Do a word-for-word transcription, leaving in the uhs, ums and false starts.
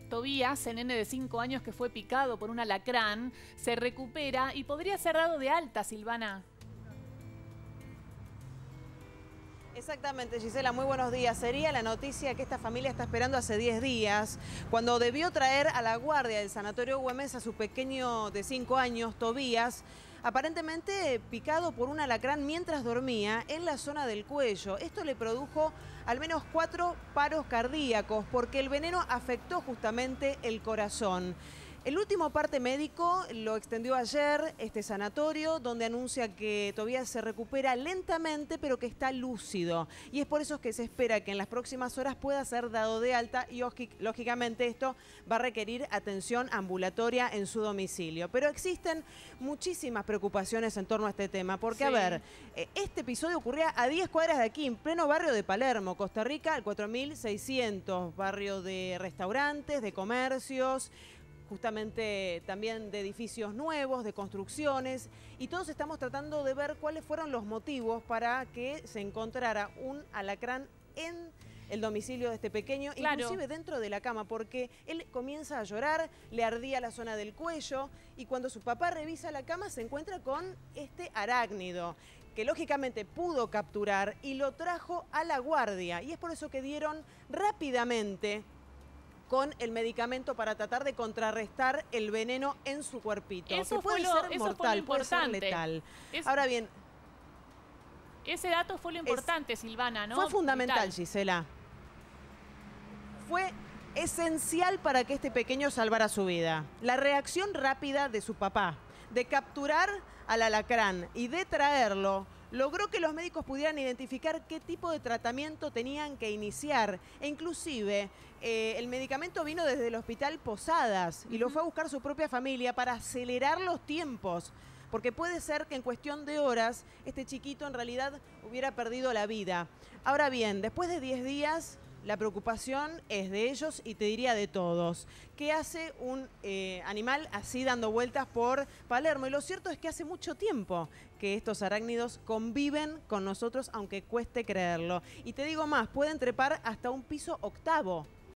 Tobías, el nene de cinco años que fue picado por un alacrán, se recupera y podría ser dado de alta, Silvana. Exactamente, Gisela, muy buenos días. Sería la noticia que esta familia está esperando hace diez días, cuando debió traer a la guardia del Sanatorio Güemes a su pequeño de cinco años, Tobías, aparentemente picado por un alacrán mientras dormía en la zona del cuello. Esto le produjo al menos cuatro paros cardíacos, porque el veneno afectó justamente el corazón. El último parte médico lo extendió ayer este sanatorio, donde anuncia que Tobías se recupera lentamente, pero que está lúcido. Y es por eso que se espera que en las próximas horas pueda ser dado de alta y, lógicamente, esto va a requerir atención ambulatoria en su domicilio. Pero existen muchísimas preocupaciones en torno a este tema, porque, sí. a ver, este episodio ocurría a diez cuadras de aquí, en pleno barrio de Palermo, Costa Rica, al cuatro mil seiscientos, barrio de restaurantes, de comercios, justamente también de edificios nuevos, de construcciones, y todos estamos tratando de ver cuáles fueron los motivos para que se encontrara un alacrán en el domicilio de este pequeño, claro, inclusive dentro de la cama, porque él comienza a llorar, le ardía la zona del cuello, y cuando su papá revisa la cama se encuentra con este arácnido, que lógicamente pudo capturar y lo trajo a la guardia, y es por eso que dieron rápidamente con el medicamento para tratar de contrarrestar el veneno en su cuerpito. Eso que puede fue lo, ser eso mortal, fue lo puede ser importante. letal. Es, Ahora bien, ese dato fue lo importante, es, Silvana, ¿no? Fue fundamental, Vital. Gisela. Fue esencial para que este pequeño salvara su vida. La reacción rápida de su papá, de capturar al alacrán y de traerlo, logró que los médicos pudieran identificar qué tipo de tratamiento tenían que iniciar. E inclusive, eh, el medicamento vino desde el Hospital Posadas y uh-huh. lo fue a buscar su propia familia para acelerar los tiempos. Porque puede ser que en cuestión de horas este chiquito en realidad hubiera perdido la vida. Ahora bien, después de diez días, la preocupación es de ellos y te diría de todos. ¿Qué hace un eh, animal así dando vueltas por Palermo? Y lo cierto es que hace mucho tiempo que estos arácnidos conviven con nosotros, aunque cueste creerlo. Y te digo más, pueden trepar hasta un piso octavo.